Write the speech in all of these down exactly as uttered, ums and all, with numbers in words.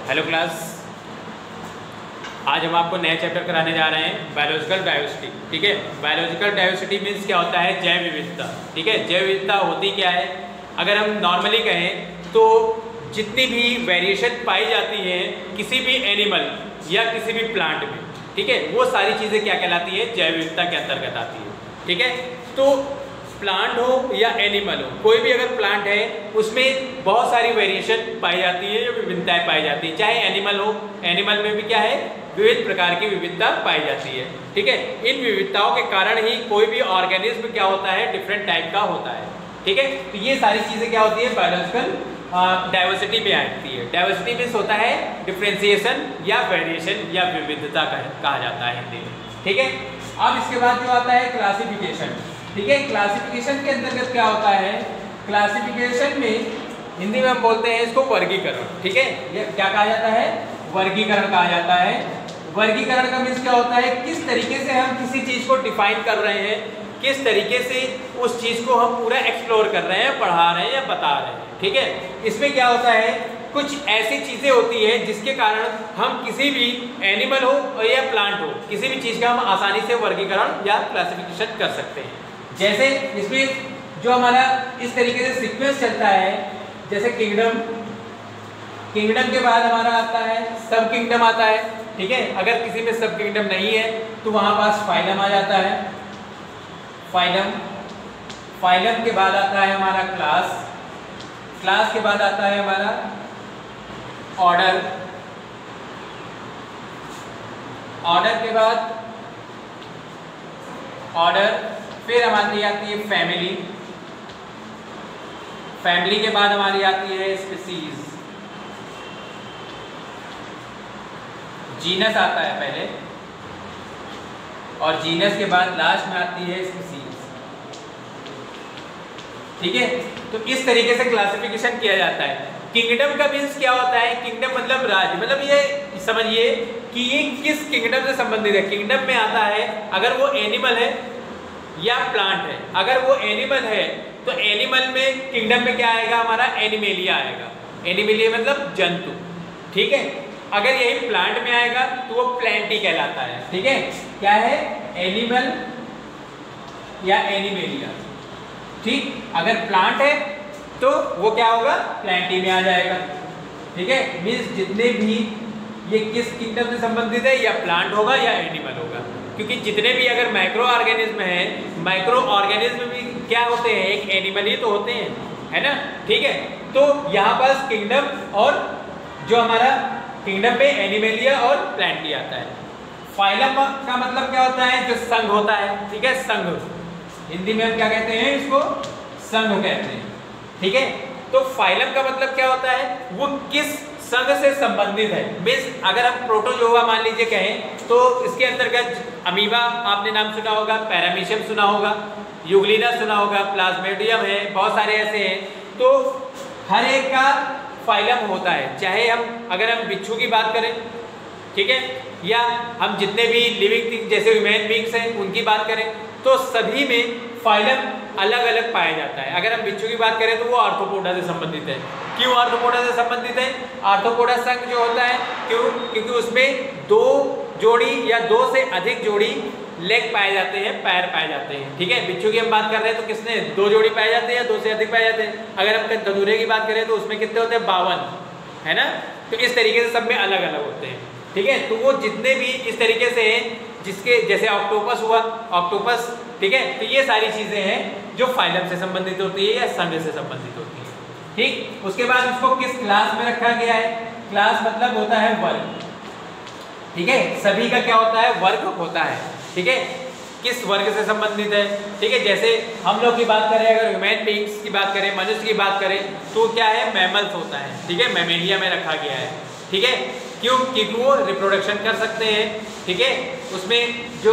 Hello class, आज हम आपको नया चैप्टर कराने जा रहे हैं बायोलॉजिकल डाइवर्सिटी। ठीक है, बायोलॉजिकल डाइवर्सिटी मीन्स क्या होता है? जैव विविधता। ठीक है, जैव विविधता होती क्या है? अगर हम नॉर्मली कहें तो जितनी भी वेरिएशन पाई जाती है किसी भी एनिमल या किसी भी प्लांट में, ठीक है, वो सारी चीज़ें क्या कहलाती है? जैव विविधता के अंतर्गत आती है। ठीक है, तो प्लांट हो या एनिमल हो, कोई भी अगर प्लांट है उसमें बहुत सारी वेरिएशन पाई जाती है, जो विभिन्नताएं पाई जाती है। चाहे एनिमल हो, एनिमल में भी क्या है? विविध प्रकार की विविधता पाई जाती है। ठीक है, इन विविधताओं के कारण ही कोई भी ऑर्गेनिज्म क्या होता है? डिफरेंट टाइप का होता है। ठीक है, तो ये सारी चीज़ें क्या होती है? बायोलॉजिकल डाइवर्सिटी में आती है। डाइवर्सिटी मीन्स होता है डिफ्रेंसिएशन या वेरिएशन या विविधता कहा जाता है हिंदी में। ठीक है, अब इसके बाद जो आता है क्लासिफिकेशन। ठीक है, क्लासिफिकेशन के अंतर्गत क्या होता है? क्लासिफिकेशन में हिंदी में हम बोलते हैं इसको वर्गीकरण। ठीक है, ये क्या कहा जाता है? वर्गीकरण कहा जाता है। वर्गीकरण का मीन्स क्या होता है? किस तरीके से हम किसी चीज को डिफाइन कर रहे हैं, किस तरीके से उस चीज को हम पूरा एक्सप्लोर कर रहे हैं, पढ़ा रहे हैं या बता रहे हैं। ठीक है, इसमें क्या होता है? कुछ ऐसी चीजें होती है जिसके कारण हम किसी भी एनिमल हो या प्लांट हो, किसी भी चीज का हम आसानी से वर्गीकरण या क्लासिफिकेशन कर सकते हैं। जैसे इसमें जो हमारा इस तरीके से सीक्वेंस चलता है, जैसे किंगडम, किंगडम के बाद हमारा आता है सब किंगडम आता है। ठीक है, अगर किसी में सब किंगडम नहीं है तो वहां पास फाइलम आ जाता है। फाइलम फाइलम के बाद आता है हमारा क्लास, क्लास के बाद आता है हमारा ऑर्डर, ऑर्डर के बाद ऑर्डर फिर हमारी आती है फैमिली, फैमिली के बाद हमारी आती है स्पीसीज, जीनस आता है पहले, और जीनस के बाद लास्ट में आती है स्पीसीज। ठीक है, तो इस तरीके से क्लासिफिकेशन किया जाता है। किंगडम का मीन्स क्या होता है? किंगडम मतलब राज्य, मतलब ये समझिए कि ये किस किंगडम से संबंधित है। किंगडम में आता है अगर वो एनिमल है या प्लांट है। अगर वो एनिमल है तो एनिमल में किंगडम में क्या आएगा? हमारा एनिमेलिया आएगा। एनिमेलिया मतलब जंतु। ठीक है, अगर यही प्लांट में आएगा तो वो प्लांटी कहलाता है। ठीक है, क्या है? एनिमल या एनिमेलिया। ठीक, अगर प्लांट है तो वो क्या होगा? प्लांटी में आ जाएगा। ठीक है, मीन्स जितने भी ये किस किंगडम से संबंधित है, या प्लांट होगा या एनिमल होगा, क्योंकि जितने भी अगर माइक्रो ऑर्गेनिज्म है, माइक्रो ऑर्गेनिज्म भी क्या होते हैं? एक एनिमल ही तो होते हैं, है ना? ठीक है, तो यहाँ पास किंगडम और जो हमारा किंगडम में एनिमेलिया और प्लांटी आता है। फाइलम का मतलब क्या होता है? जो संघ होता है। ठीक है, संघ, हिंदी में हम क्या कहते हैं? इसको संघ कहते हैं। ठीक है, तो फाइलम का मतलब क्या होता है? वो किस संघ से संबंधित है। मीन्स अगर हम प्रोटोजोआ मान लीजिए कहें तो इसके अंतर्गत अमीबा आपने नाम सुना होगा, पैरामीशियम सुना होगा, यूग्लिना सुना होगा, प्लाज्मोडियम है, बहुत सारे ऐसे हैं। तो हर एक का फाइलम होता है। चाहे हम अगर हम बिच्छू की बात करें, ठीक है, या हम जितने भी लिविंग थिंग जैसे ह्यूमन बींग्स हैं उनकी बात करें, तो सभी में फाइलम अलग अलग पाया जाता है। अगर हम बिच्छू की बात करें तो वो आर्थ्रोपोडा से संबंधित है। क्यों आर्थ्रोपोडा से संबंधित है? आर्थ्रोपोडा संघ जो होता है, क्यों? क्योंकि उसमें दो जोड़ी या दो से अधिक जोड़ी लेग पाए जाते हैं, पैर पाए जाते हैं। ठीक है, बिच्छू की हम बात कर रहे हैं तो किसने? दो जोड़ी पाए जाते हैं या दो से अधिक पाए जाते हैं। अगर हम गधूरे की बात करें तो उसमें कितने होते हैं? बावन, है ना? तो इस तरीके से सब में अलग अलग होते हैं। ठीक है, तो वो जितने भी इस तरीके से हैं, जिसके जैसे ऑक्टोपस हुआ, ऑक्टोपस, ठीक है, तो ये सारी चीजें हैं जो फाइलम से संबंधित होती है या संघ से संबंधित होती है। ठीक, उसके बाद उसको किस क्लास में रखा गया है? क्लास मतलब होता है वर्ग। ठीक है, सभी का क्या होता है? वर्ग होता है। ठीक है, किस वर्ग से संबंधित है? ठीक है, जैसे हम लोग की बात करें, अगर ह्यूमन बींग्स की बात करें, मनुष्य की बात करें, तो क्या है? मैमल्स होता है। ठीक है, मैमेलिया में रखा गया है। ठीक है, क्यों? क्योंकि वो रिप्रोडक्शन कर सकते हैं। ठीक है, उसमें जो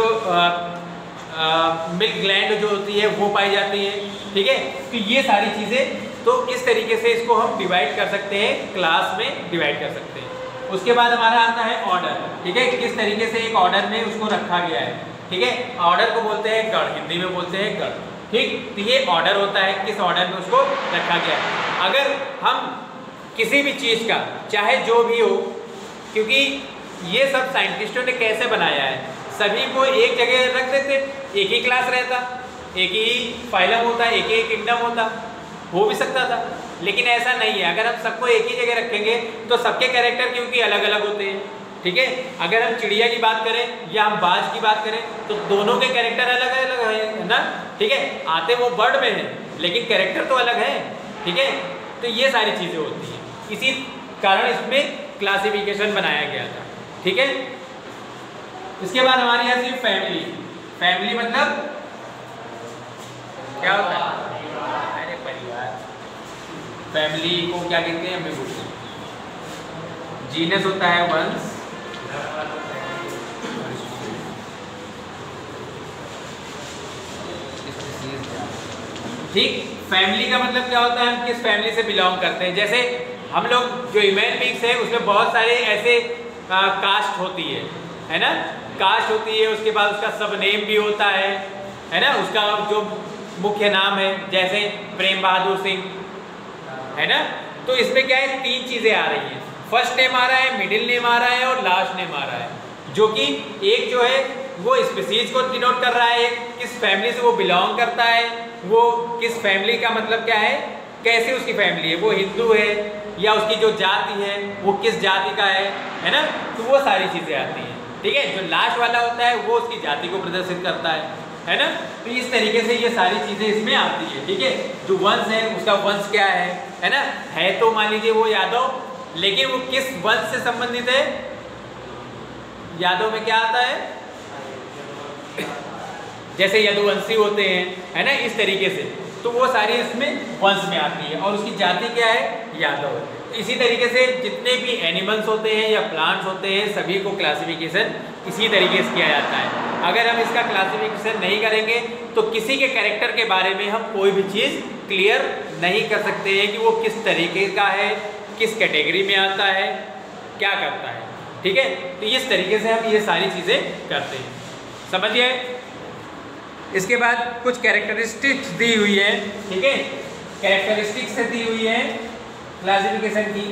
मिल्क ग्लैंड जो होती है वो पाई जाती है। ठीक है, तो ये सारी चीज़ें, तो इस तरीके से इसको हम डिवाइड कर सकते हैं, क्लास में डिवाइड कर सकते हैं। उसके बाद हमारा आता है ऑर्डर। ठीक है, किस तरीके से एक ऑर्डर में उसको रखा गया है। ठीक है, ऑर्डर को बोलते हैं गण, हिंदी में बोलते हैं गण। ठीक, तो ये ऑर्डर होता है, किस ऑर्डर में उसको रखा गया है। अगर हम किसी भी चीज़ का चाहे जो भी हो, क्योंकि ये सब साइंटिस्टों ने कैसे बनाया है, सभी को एक जगह रख देते, एक ही क्लास रहता, एक ही फाइलम होता, एक ही किंगडम होता, हो भी सकता था, लेकिन ऐसा नहीं है। अगर हम सबको एक ही जगह रखेंगे तो सबके कैरेक्टर क्योंकि अलग अलग होते हैं, ठीक है। अगर हम चिड़िया की बात करें या हम बाज की बात करें तो दोनों के कैरेक्टर अलग अलग है ना, ठीक है। आते वो बर्ड में है लेकिन कैरेक्टर तो अलग है, ठीक है। तो ये सारी चीज़ें होती हैं, इसी कारण इसमें क्लासिफिकेशन बनाया गया था, ठीक है। इसके बाद हमारे यहाँ से फैमिली, फैमिली मतलब क्या होता है, अरे परिवार, फैमिली को क्या कहते हैं हमें बोलते हैं। जीनस होता है वंश, ठीक। फैमिली का मतलब क्या होता है, हम किस फैमिली से बिलोंग करते हैं। जैसे हम लोग जो ह्यूमन बीइंग्स है उसमें बहुत सारे ऐसे आ, कास्ट होती है है ना, कास्ट होती है, उसके बाद उसका सब नेम भी होता है है ना, उसका जो मुख्य नाम है, जैसे प्रेम बहादुर सिंह है ना। तो इसमें क्या है, तीन चीज़ें आ रही हैं, फर्स्ट नेम आ रहा है, मिडिल नेम आ रहा है और लास्ट नेम आ रहा है, जो कि एक जो है वो स्पीसीज को डिनोट कर रहा है, एक किस फैमिली से वो बिलोंग करता है, वो किस फैमिली का मतलब क्या है, कैसे उसकी फैमिली है, वो हिंदू है या उसकी जो जाति है वो किस जाति का है है ना। तो वो सारी चीज़ें आती हैं, ठीक है। जो लास्ट वाला होता है वो उसकी जाति को प्रदर्शित करता है है ना। तो इस तरीके से ये सारी चीज़ें इसमें आती है, ठीक है। जो वंश है उसका वंश क्या है है ना, है तो मान लीजिए वो यादव, लेकिन वो किस वंश से संबंधित है, यादव में क्या आता है, जैसे यदुवंशी होते हैं है ना, इस तरीके से। तो वो सारी इसमें वंश में आती है और उसकी जाति क्या है, यादव है। तो इसी तरीके से जितने भी एनिमल्स होते हैं या प्लांट्स होते हैं सभी को क्लासिफिकेशन इसी तरीके से किया जाता है। अगर हम इसका क्लासिफिकेशन नहीं करेंगे तो किसी के कैरेक्टर के बारे में हम कोई भी चीज़ क्लियर नहीं कर सकते हैं कि वो किस तरीके का है, किस कैटेगरी में आता है, क्या करता है, ठीक है। तो इस तरीके से हम ये सारी चीज़ें करते हैं, समझिए। इसके बाद कुछ कैरेक्टरिस्टिक्स दी हुई है, ठीक है, कैरेक्टरिस्टिक्स से दी हुई है क्लासिफिकेशन की,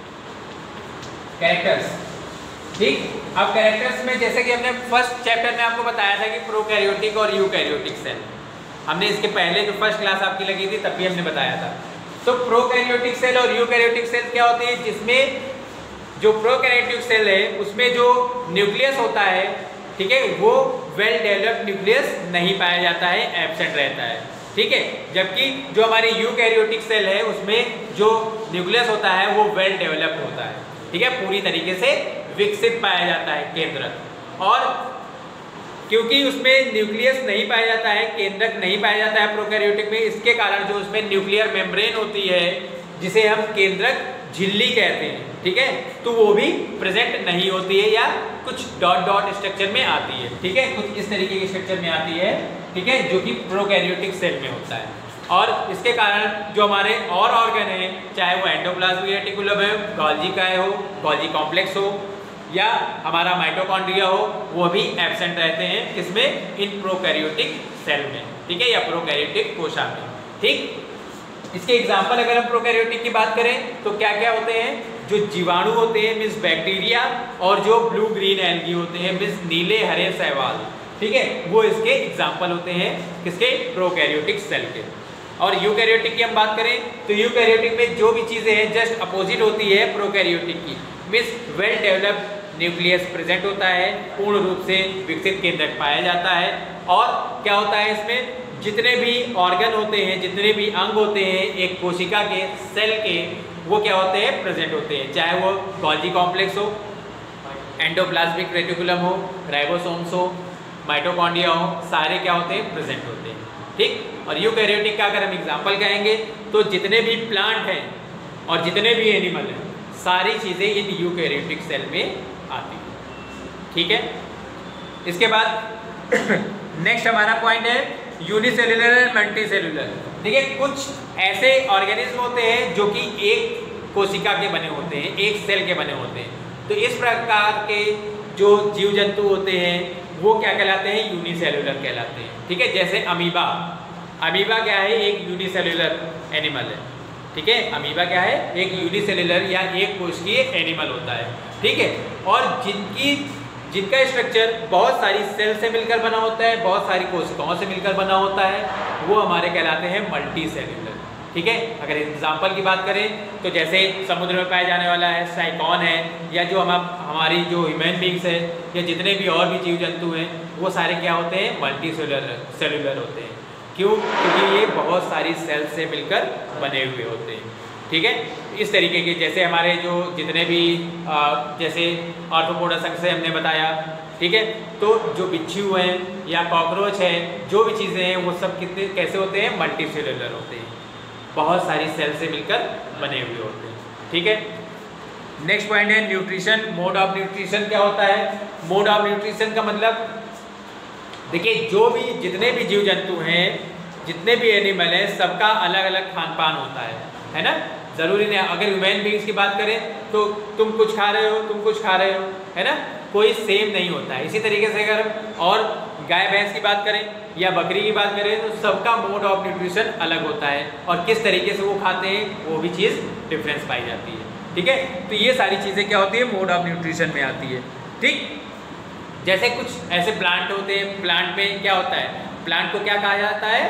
कैरेक्टर्स, ठीक। अब कैरेक्टर्स में जैसे कि हमने फर्स्ट चैप्टर में आपको बताया था कि प्रोकैरियोटिक और यूकैरियोटिक सेल, हमने इसके पहले जो फर्स्ट क्लास आपकी लगी थी तब भी हमने बताया था। तो प्रोकैरियोटिक सेल और यूकैरियोटिक सेल क्या होते हैं, जिसमें जो प्रोकैरियोटिक सेल है उसमें जो न्यूक्लियस होता है, ठीक है, वो वेल डेवलप्ड न्यूक्लियस नहीं पाया जाता है, एब्सेंट रहता है, ठीक है। जबकि जो हमारी यूकैरियोटिक सेल है उसमें जो न्यूक्लियस होता है वो वेल डेवलप्ड होता है, ठीक है, पूरी तरीके से विकसित पाया जाता है, केंद्रक। और क्योंकि उसमें न्यूक्लियस नहीं पाया जाता है, केंद्रक नहीं पाया जाता है प्रोकैरियोटिक में, इसके कारण जो उसमें न्यूक्लियर मेम्ब्रेन होती है जिसे हम केंद्रक झिल्ली कहते हैं, ठीक है, तो वो भी प्रेजेंट नहीं होती है या कुछ डॉट डॉट स्ट्रक्चर में आती है, ठीक है, कुछ इस तरीके के स्ट्रक्चर में आती है, ठीक है, जो कि प्रोकैरियोटिक सेल में होता है। और इसके कारण जो हमारे और ऑर्गन हैं, चाहे वो एंडोप्लाज्मिक रेटिकुलम है, गोल्जी का हो, गोल्जी कॉम्प्लेक्स हो या हमारा माइटोकॉन्ड्रिया हो, वो भी एब्सेंट रहते हैं किसमें, इन प्रोकैरियोटिक सेल में, ठीक है, या प्रोकैरियोटिक कोशा में, ठीक। इसके एग्जाम्पल अगर हम प्रोकैरियोटिक की बात करें तो क्या क्या होते हैं, जो जीवाणु होते हैं मीन्स बैक्टीरिया, और जो ब्लू ग्रीन एल्गी होते हैं मीन्स नीले हरे शैवाल, ठीक है, वो इसके एग्जाम्पल होते हैं किसके, प्रोकैरियोटिक सेल के। और यूकैरियोटिक की हम बात करें तो यूकैरियोटिक में जो भी चीज़ें हैं जस्ट अपोजिट होती है प्रोकैरियोटिक की, means well developed nucleus present होता है, पूर्ण रूप से विकसित केंद्रक पाया जाता है। और क्या होता है इसमें, जितने भी ऑर्गन होते हैं, जितने भी अंग होते हैं एक कोशिका के, सेल के, वो क्या होते हैं, प्रेजेंट होते हैं, चाहे वो गोल्जी कॉम्प्लेक्स हो, एंडोप्लाज्मिक रेटिकुलम हो, राइबोसोम्स हो, माइटोकॉन्ड्रिया हो, सारे क्या होते हैं, प्रेजेंट होते हैं, ठीक। और यूकैरियोटिक का अगर हम एग्जाम्पल कहेंगे तो जितने भी प्लांट हैं और जितने भी एनिमल हैं सारी चीज़ें इन यूकैरियोटिक सेल में आती हैं, ठीक है। इसके बाद नेक्स्ट हमारा पॉइंट है यूनिसेलुलर एंड मल्टीसेलुलर, ठीक है। कुछ ऐसे ऑर्गेनिज्म होते हैं जो कि एक कोशिका के बने होते हैं, एक सेल के बने होते हैं। तो इस प्रकार के जो जीव जंतु होते हैं वो क्या कहलाते हैं, यूनिसेलुलर कहलाते हैं, ठीक है। जैसे अमीबा, अमीबा क्या है, एक यूनिसेलुलर एनिमल है, ठीक है। अमीबा क्या है, एक यूनिसेल्युलर या एक कोशिकीय एनिमल होता है, ठीक है। और जिनकी जिनका स्ट्रक्चर बहुत सारी सेल से मिलकर बना होता है, बहुत सारी कोशिकाओं से मिलकर बना होता है, वो हमारे कहलाते हैं मल्टी सेल्युलर, ठीक है। अगर एग्जाम्पल की बात करें तो जैसे समुद्र में पाया जाने वाला है साइकॉन है, या जो हम हमारी जो ह्यूमन बींग्स है, या जितने भी और भी जीव जंतु हैं, वो सारे क्या होते हैं, मल्टी सेल्युलर सेल्युलर होते हैं। क्यों? क्योंकि ये बहुत सारी सेल से मिलकर बने हुए होते हैं, ठीक है। इस तरीके के जैसे हमारे जो जितने भी आ, जैसे आर्थ्रोपोडा संघ से हमने बताया, ठीक है। तो जो बिच्छू हैं या कॉकरोच है, जो भी चीज़ें हैं वो सब कितने कैसे होते हैं, मल्टी सेल्युलर होते हैं, बहुत सारी सेल से मिलकर बने हुए होते हैं, ठीक है। नेक्स्ट पॉइंट है न्यूट्रिशन। मोड ऑफ न्यूट्रिशन क्या होता है? मोड ऑफ न्यूट्रिशन का मतलब देखिए, जो भी जितने भी जीव जंतु हैं, जितने भी एनिमल हैं, सबका अलग अलग खान पान होता है, है ना। ज़रूरी नहीं, अगर ह्यूमन बींग्स की बात करें तो तुम कुछ खा रहे हो, तुम कुछ खा रहे हो, है ना, कोई सेम नहीं होता है। इसी तरीके से अगर और गाय भैंस की बात करें या बकरी की बात करें तो सबका मोड ऑफ न्यूट्रिशन अलग होता है, और किस तरीके से वो खाते हैं वो भी चीज़ डिफरेंस पाई जाती है, ठीक है। तो ये सारी चीज़ें क्या होती है, मोड ऑफ न्यूट्रिशन में आती है, ठीक। जैसे कुछ ऐसे प्लांट होते हैं, प्लांट में क्या होता है, प्लांट को क्या कहा जाता है,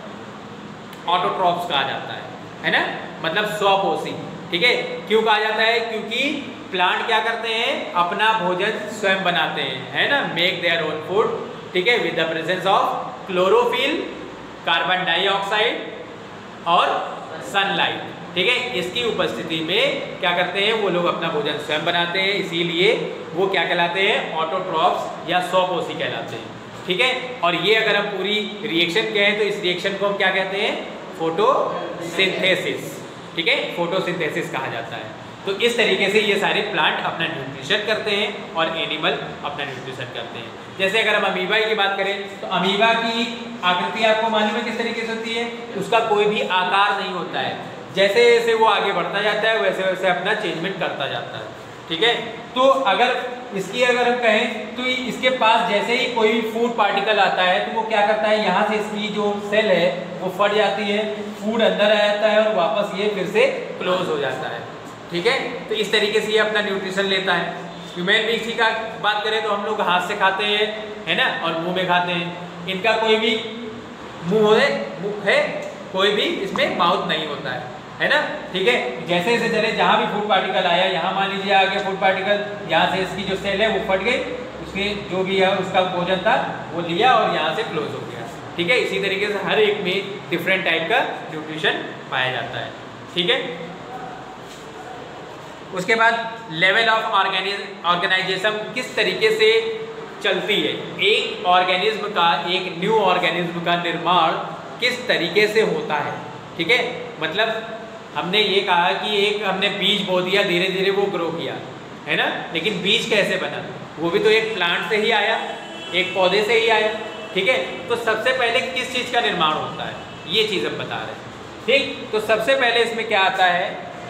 ऑटोट्रॉप्स कहा जाता है, है ना, मतलब स्वपोषी, ठीक है। क्यों कहा जाता है? क्योंकि प्लांट क्या करते हैं, अपना भोजन स्वयं बनाते हैं, है ना, मेक देयर ओन फूड, ठीक है, with the presence of chlorophyll, carbon dioxide और सनलाइट, ठीक है। इसकी उपस्थिति में क्या करते हैं, वो लोग अपना भोजन स्वयं बनाते हैं, इसीलिए वो क्या कहलाते हैं, ऑटोट्रॉप्स या स्वपोषी कहलाते हैं, ठीक है। और ये अगर हम पूरी रिएक्शन कहें तो इस रिएक्शन को हम क्या कहते हैं, फोटोसिंथेसिस, ठीक है, फोटोसिंथेसिस कहा जाता है। तो इस तरीके से ये सारे प्लांट अपना न्यूट्रिशन करते हैं और एनिमल अपना न्यूट्रिशन करते हैं। जैसे अगर हम अमीबा की बात करें तो अमीबा की आकृति आपको मालूम है किस तरीके से होती है, उसका कोई भी आकार नहीं होता है, जैसे जैसे वो आगे बढ़ता जाता है वैसे वैसे अपना चेंजमेंट करता जाता है, ठीक है। तो अगर इसकी अगर हम कहें तो इसके पास जैसे ही कोई फूड पार्टिकल आता है तो वो क्या करता है, यहाँ से इसकी जो सेल है वो फट जाती है, फूड अंदर आ जाता है और वापस ये फिर से क्लोज हो जाता है, ठीक है। तो इस तरीके से ये अपना न्यूट्रिशन लेता है। ह्यूमन बींग्स की का बात करें तो हम लोग हाथ से खाते हैं, है ना, और मुंह में खाते हैं। इनका कोई भी मुंह है मुख है, कोई भी इसमें माउथ नहीं होता है, है ना, ठीक है। जैसे जैसे चले जहाँ भी फूड पार्टिकल आया, यहाँ मान लीजिए आ गया फूड पार्टिकल, यहाँ से इसकी जो सेल है वो फट गई, उसके जो भी है उसका भोजन था वो लिया और यहाँ से क्लोज हो गया, ठीक है। इसी तरीके से हर एक में डिफरेंट टाइप का न्यूट्रिशन पाया जाता है, ठीक है। उसके बाद लेवल ऑफ ऑर्गेनिज्म ऑर्गेनाइजेशन किस तरीके से चलती है, एक ऑर्गेनिज्म का, एक न्यू ऑर्गेनिज्म का निर्माण किस तरीके से होता है, ठीक है। मतलब हमने ये कहा कि एक हमने बीज बो दिया, धीरे धीरे वो ग्रो किया, है ना, लेकिन बीज कैसे बना, वो भी तो एक प्लांट से ही आया, एक पौधे से ही आया, ठीक है। तो सबसे पहले किस चीज़ का निर्माण होता है, ये चीज़ हम बता रहे हैं, ठीक। तो सबसे पहले इसमें क्या आता है,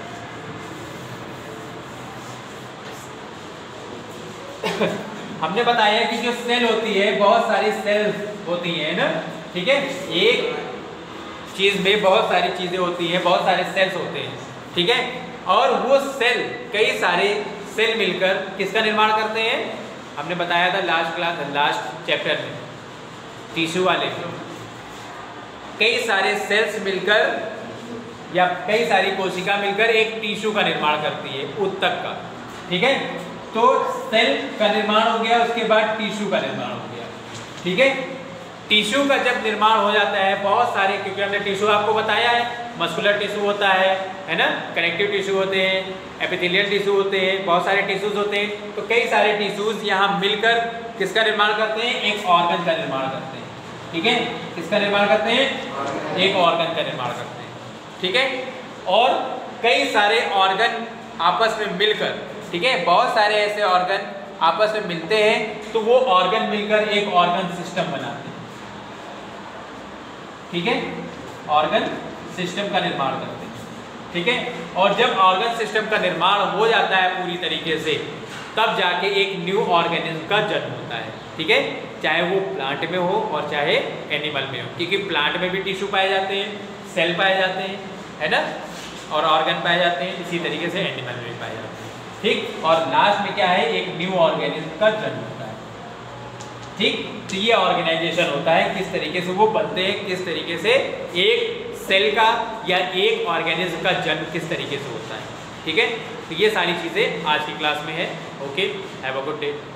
हमने बताया कि जो सेल होती है, बहुत सारी सेल्स होती हैं ना, ठीक है। एक चीज़ में बहुत सारी चीज़ें होती हैं, बहुत सारे सेल्स होते हैं, ठीक है। और वो सेल, कई सारे सेल मिलकर किसका निर्माण करते हैं, हमने बताया था लास्ट क्लास लास्ट चैप्टर में, टिश्यू वाले में, कई सारे सेल्स मिलकर या कई सारी कोशिका मिलकर एक टिश्यू का निर्माण करती है, उत्तक का, ठीक है। तो सेल का निर्माण हो गया, उसके बाद टिश्यू का निर्माण हो गया, ठीक है। टिश्यू का जब निर्माण हो जाता है, बहुत सारे, क्योंकि हमने टिश्यू आपको बताया है, मस्कुलर टिश्यू होता है है ना, कनेक्टिव टिश्यू होते हैं, एपिथेलियल टिश्यू होते हैं, बहुत सारे टिश्यूज होते हैं। तो कई सारे टिश्यूज यहाँ मिलकर किसका निर्माण करते हैं, एक ऑर्गन का निर्माण करते हैं, ठीक है। किसका निर्माण करते हैं, एक ऑर्गन का निर्माण करते हैं, ठीक है। और कई सारे ऑर्गन आपस में मिलकर, ठीक है, बहुत सारे ऐसे ऑर्गन आपस में मिलते हैं तो वो ऑर्गन मिलकर एक ऑर्गन सिस्टम बनाते हैं, ठीक है, ऑर्गन सिस्टम का निर्माण करते हैं, ठीक है। और जब ऑर्गन सिस्टम का निर्माण हो जाता है पूरी तरीके से, तब जाके एक न्यू ऑर्गेनिज्म का जन्म होता है, ठीक है, चाहे वो प्लांट में हो और चाहे एनिमल में हो, क्योंकि प्लांट में भी टिश्यू पाए जाते हैं, सेल पाए जाते हैं, है ना, और ऑर्गन पाए जाते हैं, इसी तरीके से एनिमल में पाए जाते हैं। ठीक, और लास्ट में क्या है, एक न्यू ऑर्गेनिज्म का जन्म होता है। ठीक, तो ये ऑर्गेनाइजेशन होता है, किस तरीके से वो बनते हैं, किस तरीके से एक सेल का या एक ऑर्गेनिज्म का जन्म किस तरीके से होता है। ठीक है, तो ये सारी चीज़ें आज की क्लास में है। Okay, have a good day.